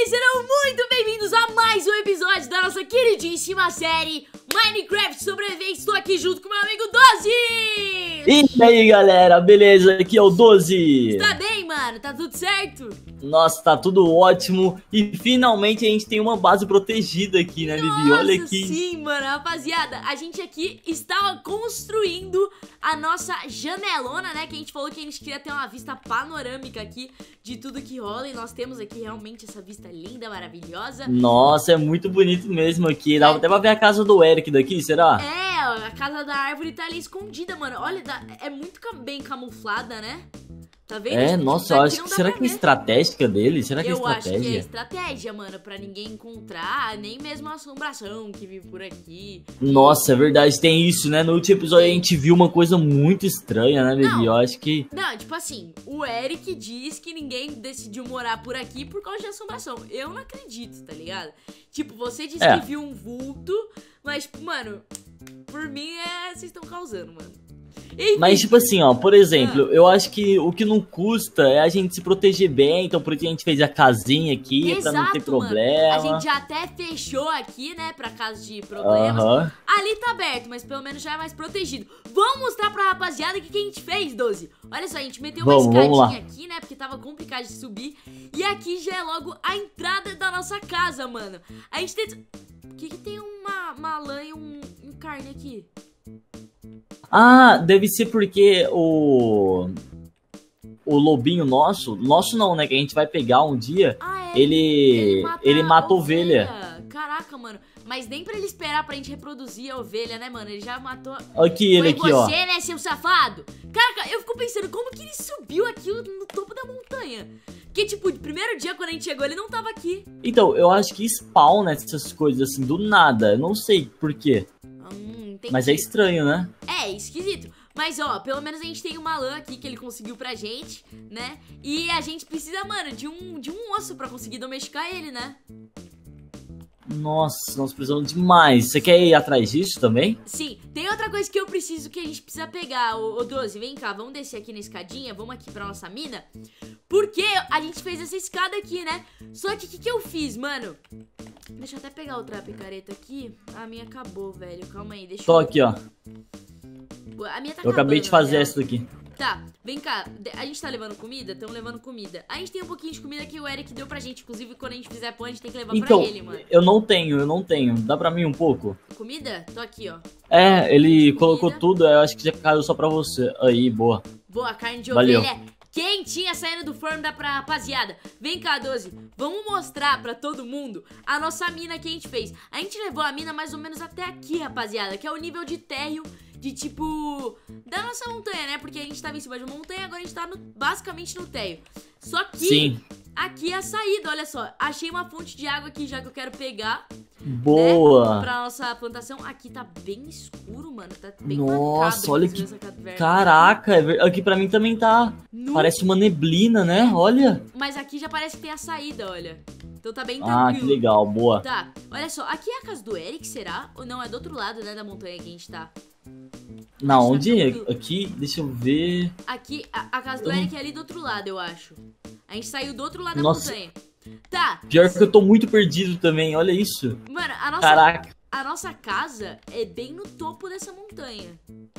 E serão muito bem-vindos a mais um episódio da nossa queridíssima série Minecraft Sobrevivência. Estou aqui junto com meu amigo Doze! E aí galera, beleza? Aqui é o Doze! Tá bem, mano? Tá tudo certo? Nossa, tá tudo ótimo. E finalmente a gente tem uma base protegida aqui, né, Vivi? Olha aqui. Sim, mano, rapaziada, a gente aqui estava construindo a nossa janelona, né? Que a gente falou que a gente queria ter uma vista panorâmica aqui de tudo que rola. E nós temos aqui realmente essa vista linda, maravilhosa. Nossa, é muito bonito mesmo aqui. Dá até pra ver a casa do Eric daqui, será? É, a casa da árvore tá ali escondida, mano. Olha, é muito bem camuflada, né? Tá vendo? É, nossa, eu acho que... Será que é estratégica dele? Será que é estratégia? Eu acho que é estratégia, mano, pra ninguém encontrar, nem mesmo a assombração que vive por aqui. Nossa, é verdade, tem isso, né? No último episódio a gente viu uma coisa muito estranha, né, Vivi? Eu acho que... Não, tipo assim, o Eric diz que ninguém decidiu morar por aqui por causa de assombração. Eu não acredito, tá ligado? Tipo, você disse que viu um vulto, mas, mano, por mim vocês estão causando, mano. Enfim. Mas tipo assim, ó, por exemplo, eu acho que o que não custa é a gente se proteger bem, então por isso a gente fez a casinha aqui. Exato, pra não ter problema. Mano. A gente já até fechou aqui, né, pra caso de problemas. Ali tá aberto, mas pelo menos já é mais protegido. Vamos mostrar pra rapaziada o que a gente fez, Doze. Olha só, a gente meteu uma escadinha aqui, né, porque tava complicado de subir. E aqui já é logo a entrada da nossa casa, mano. A gente tem... Por que tem uma lã e um carne aqui? Ah, deve ser porque o lobinho nosso não, né, que a gente vai pegar um dia, ele mata a ovelha. Caraca, mano, mas nem pra ele esperar pra gente reproduzir a ovelha, né, mano, ele já matou. Aqui, ele aqui, ó. Foi você, né, seu safado? Caraca, eu fico pensando, como que ele subiu aqui no topo da montanha? Porque, tipo, no primeiro dia, quando a gente chegou, ele não tava aqui. Então, eu acho que spawn essas coisas assim, do nada, eu não sei por quê. Mas é estranho, né? É, esquisito. Mas, ó, pelo menos a gente tem uma lã aqui que ele conseguiu pra gente, né? E a gente precisa, mano, de um osso pra conseguir domesticar ele, né? Nossa, nós precisamos demais. Você quer ir atrás disso também? Sim, tem outra coisa que eu preciso que a gente precisa pegar. Ô Doze, vem cá, vamos descer aqui na escadinha, vamos aqui pra nossa mina. Porque a gente fez essa escada aqui, né? Só que o que eu fiz, mano? Deixa eu até pegar outra picareta aqui. A minha acabou, velho. Calma aí, deixa eu... Tô aqui, ó. A minha tá eu acabei de fazer essa daqui. Tá, vem cá. A gente tá levando comida? Estamos levando comida. A gente tem um pouquinho de comida que o Eric deu pra gente. Inclusive, quando a gente fizer pão, a gente tem que levar pra ele, mano. Eu não tenho. Dá pra mim um pouco? Comida? Tô aqui, ó. É, ele colocou tudo. Eu acho que já caiu só pra você. Aí, boa. Boa, carne de ovelha quentinha saindo do forno, dá pra rapaziada. Vem cá, Doze, vamos mostrar pra todo mundo a nossa mina que a gente fez. A gente levou a mina mais ou menos até aqui, rapaziada, que é o nível de térreo de tipo, da nossa montanha, né? Porque a gente tava em cima de uma montanha, agora a gente tá basicamente no térreo. Só que aqui é a saída, olha só. Achei uma fonte de água aqui já que eu quero pegar. Boa! Né, pra nossa plantação. Aqui tá bem escuro, mano. Tá bem Nossa, olha que... Caraca, aqui pra mim também tá... Parece uma neblina, né? Olha. Mas aqui já parece que tem a saída, olha. Então tá bem tranquilo. Ah, que legal, boa. Tá, olha só. Aqui é a casa do Eric, será? Ou não, é do outro lado, né, da montanha que a gente tá. Não, onde é? Aqui, deixa eu ver... Aqui, a casa do Eric é ali do outro lado, eu acho. A gente saiu do outro lado da montanha. Tá. Pior que eu tô muito perdido também, olha isso. Mano, a nossa casa é bem no topo dessa montanha.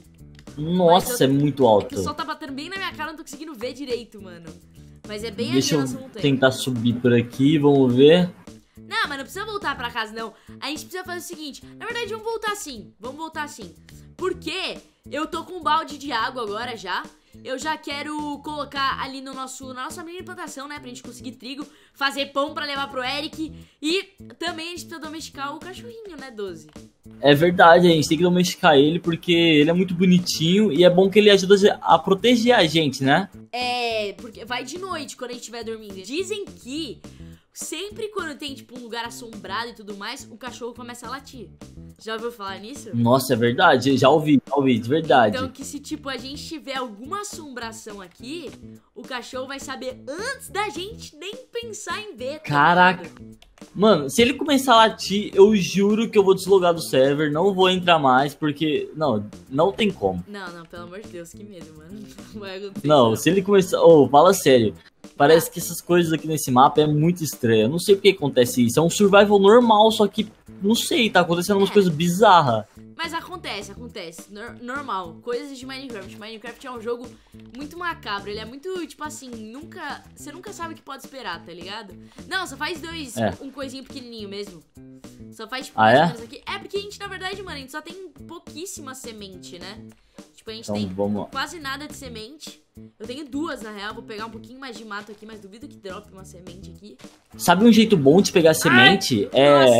Nossa, é muito alto. É que o sol tá batendo bem na minha cara, não tô conseguindo ver direito, mano. Mas é bem Deixa ali a nossa montanha. Deixa eu tentar subir por aqui, vamos ver. Não, mas não precisa voltar pra casa, não. A gente precisa fazer o seguinte. Na verdade, vamos voltar assim. Porque eu tô com um balde de água agora já. Eu já quero colocar ali na nossa mini plantação, né? Pra gente conseguir trigo, fazer pão pra levar pro Eric. E também a gente precisa domesticar o cachorrinho, né, Doze? É verdade, a gente tem que domesticar ele porque ele é muito bonitinho e é bom que ele ajuda a proteger a gente, né? É, porque vai de noite quando a gente estiver dormindo. Dizem que sempre quando tem, tipo, um lugar assombrado e tudo mais, o cachorro começa a latir. Já ouviu falar nisso? Nossa, é verdade, já ouvi, de verdade. Então que se, tipo, a gente tiver alguma assombração aqui, o cachorro vai saber antes da gente nem pensar em ver. Caraca. Mano, se ele começar a latir, eu juro que eu vou deslogar do server, não vou entrar mais, porque... Não tem como. Não, pelo amor de Deus, que medo, mano. Não vai acontecer. Não, se ele começar... fala sério. Parece que essas coisas aqui nesse mapa é muito estranho. Eu não sei por que acontece isso. É um survival normal, só que, não sei, tá acontecendo umas coisas bizarras. Mas acontece. Normal. Coisas de Minecraft. Minecraft é um jogo muito macabro. Ele é muito, tipo assim, você nunca sabe o que pode esperar, tá ligado? Não, só faz um coisinho pequenininho mesmo. Só faz, tipo, mais ou menos aqui. É porque a gente, na verdade, mano, a gente só tem pouquíssima semente, né? Tipo, a gente tem quase nada de semente. Eu tenho 2, na real. Vou pegar um pouquinho mais de mato aqui, mas duvido que drope uma semente aqui. Sabe um jeito bom de pegar semente?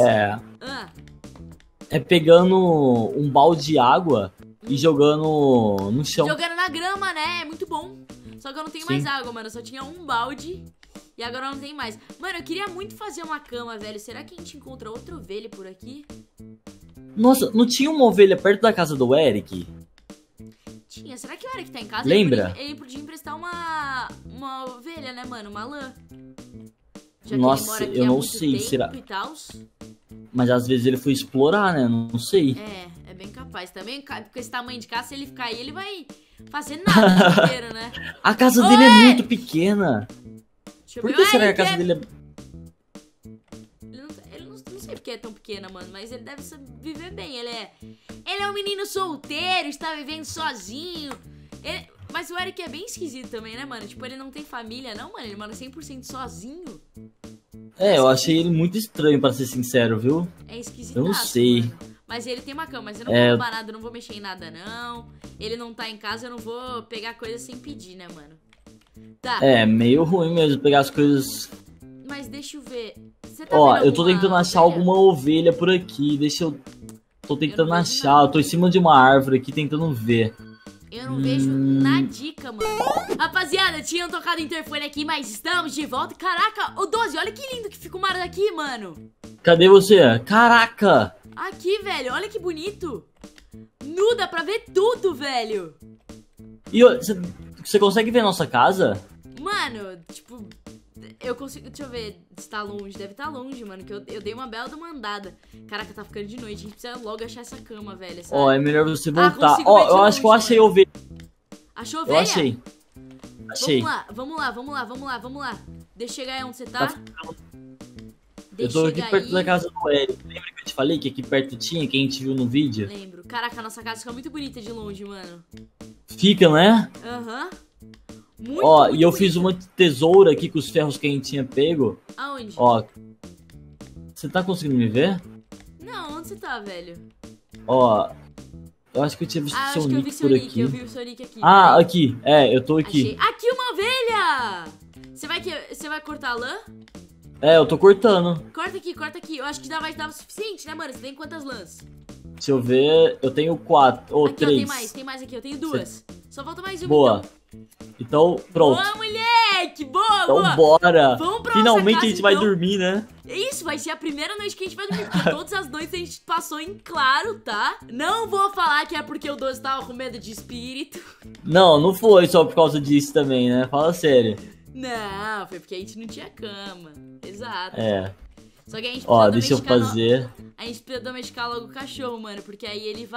É pegando um balde de água e jogando no chão. Jogando na grama, né? É muito bom. Só que eu não tenho mais água, mano. Eu só tinha um balde e agora não tem mais. Mano, eu queria muito fazer uma cama, velho. Será que a gente encontra outra ovelha por aqui? Nossa, não tinha uma ovelha perto da casa do Eric? Tinha. Será que o Eric tá em casa? Lembra? Ele podia emprestar uma ovelha, né, mano? Uma lã. Já Nossa, que ele mora aqui eu há não muito sei, tempo será? E tals. Mas às vezes ele foi explorar, né? Não sei. É bem capaz. Também com esse tamanho de casa, se ele ficar aí, ele vai fazer nada inteiro, né? A casa dele é muito pequena. Por que será que a casa dele é... Não sei porque é tão pequena, mano, mas ele deve viver bem. Ele é um menino solteiro, está vivendo sozinho. Mas o Eric é bem esquisito também, né, mano? Tipo, ele não tem família, não, mano. Ele mora 100% sozinho. Eu achei ele muito estranho, pra ser sincero, viu? É esquisito. Eu não sei. Mano. Mas ele tem uma cama, mas eu não vou roubar nada, eu não vou mexer em nada, não. Ele não tá em casa, eu não vou pegar coisa sem pedir, né, mano? Tá. É, meio ruim mesmo pegar as coisas... Mas deixa eu ver. Você tá Ó, eu tô tentando achar alguma ovelha por aqui. Deixa eu... Tô tentando achar. Eu tô em cima de uma árvore aqui tentando ver. Eu não vejo na dica, mano. Rapaziada, tinham tocado o interfone aqui, mas estamos de volta. Caraca, ô 12, olha que lindo que fica o mar daqui, mano. Cadê você? Caraca! Aqui, velho, olha que bonito. Dá pra ver tudo, velho. E você consegue ver a nossa casa? Mano, tipo... Eu consigo, deixa eu ver se tá longe. Deve estar longe, mano, que eu dei uma bela de uma andada. Caraca, tá ficando de noite, a gente precisa logo achar essa cama, velho. Ó, é melhor você voltar. Ó, eu acho que eu achei ovelha. Achou ovelha? Eu achei. Vamos lá. Deixa eu chegar aí onde você tá. Eu tô aqui perto da casa do Eric. Lembra que eu te falei que aqui perto tinha, que a gente viu no vídeo? Lembro. Caraca, a nossa casa fica muito bonita de longe, mano. Fica, né? Aham. Ó, e eu fiz uma tesoura aqui com os ferros que a gente tinha pego. Aonde? Ó. Você tá conseguindo me ver? Não, onde você tá, velho? Ó. Eu acho que eu tinha visto o Sonic por aqui. Eu vi o Sonic aqui. Ah, aqui. É, eu tô aqui. Achei. Aqui uma ovelha! Você vai cortar a lã? É, eu tô cortando. Corta aqui. Eu acho que vai dar o suficiente, né, mano? Você tem quantas lãs? Deixa eu ver. Eu tenho 4 ou 3. Ó, tem mais aqui. Eu tenho 2. Só falta mais uma. Boa. Então, pronto. Boa, moleque! Boa, então, bora! Vamos pra Finalmente casa, a gente vai dormir, né? Isso, vai ser a primeira noite que a gente vai dormir. Porque todas as noites a gente passou em claro, tá? Não vou falar que é porque o 12 tava com medo de espírito. Não foi só por causa disso também, né? Fala sério. Não, foi porque a gente não tinha cama. Exato. É. Só que a gente precisa Ó, deixa eu fazer. A gente precisa domesticar logo o cachorro, mano. Porque aí ele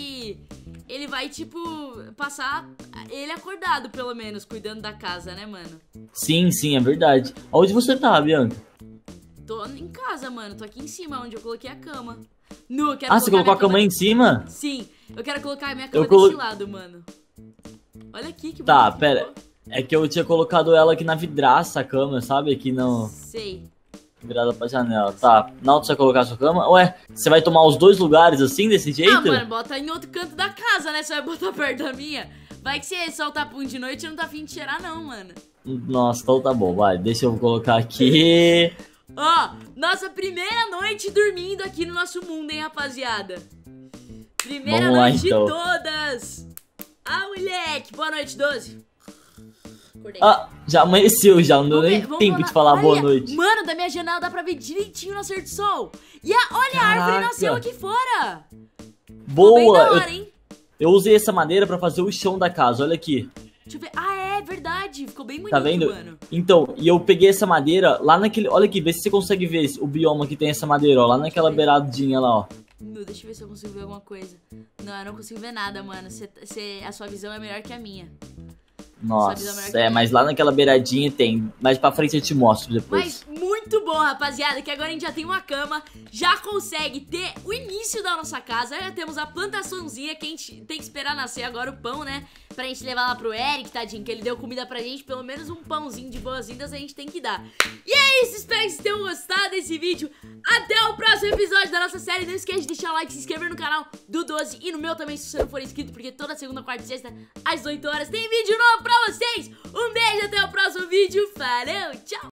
vai, tipo, passar ele acordado, pelo menos, cuidando da casa, né, mano? Sim, é verdade. Onde você tá, Bianca? Tô em casa, mano. Tô aqui em cima, onde eu coloquei a cama. Você colocou a cama em cima? Sim, eu quero colocar a minha cama desse lado, mano. Olha aqui que bonito. Tá, pera. É que eu tinha colocado ela aqui na vidraça, a cama, sabe? Aqui não... Sei. Virada pra janela. Tá, na outra você vai colocar a sua cama? Ué, você vai tomar os dois lugares assim, desse jeito? Ah, mano, bota em outro canto da casa, né? Você vai botar perto da minha. Vai que você solta pum de noite e não tá afim de cheirar, não, mano. Nossa, então tá bom, vai. Deixa eu colocar aqui. Ó, nossa primeira noite dormindo aqui no nosso mundo, hein, rapaziada? Primeira noite de todas. Ah, moleque. Boa noite, 12. Acordei. Ah, já amanheceu, já não deu nem tempo de falar boa noite. Mano, da minha janela dá pra ver direitinho o nascer do sol. E olha, a árvore nasceu aqui fora. Boa, eu usei essa madeira pra fazer o chão da casa, olha aqui. Deixa eu ver, é verdade, ficou bem bonito, tá vendo? Mano. Então, e eu peguei essa madeira lá naquele, olha aqui, vê se você consegue ver o bioma que tem essa madeira, ó, lá naquela beiradinha lá, ó. Deixa eu ver se eu consigo ver alguma coisa. Não, eu não consigo ver nada, mano, a sua visão é melhor que a minha. Nossa, mas lá naquela beiradinha tem. Mais pra frente eu te mostro depois. Mas muito bom, rapaziada, que agora a gente já tem uma cama, já consegue ter o início da nossa casa, já temos a plantaçãozinha que a gente tem que esperar nascer agora, o pão, né? Pra gente levar lá pro Eric, tadinho, que ele deu comida pra gente, pelo menos um pãozinho de boas-vindas a gente tem que dar. E é isso, espero que vocês tenham gostado desse vídeo. Até o próximo episódio da nossa série. Não esquece de deixar o like, se inscrever no canal do Doze e no meu também, se você não for inscrito, porque toda segunda, quarta e sexta, às 18 horas, tem vídeo novo pra vocês. Um beijo, até o próximo vídeo. Falou, tchau!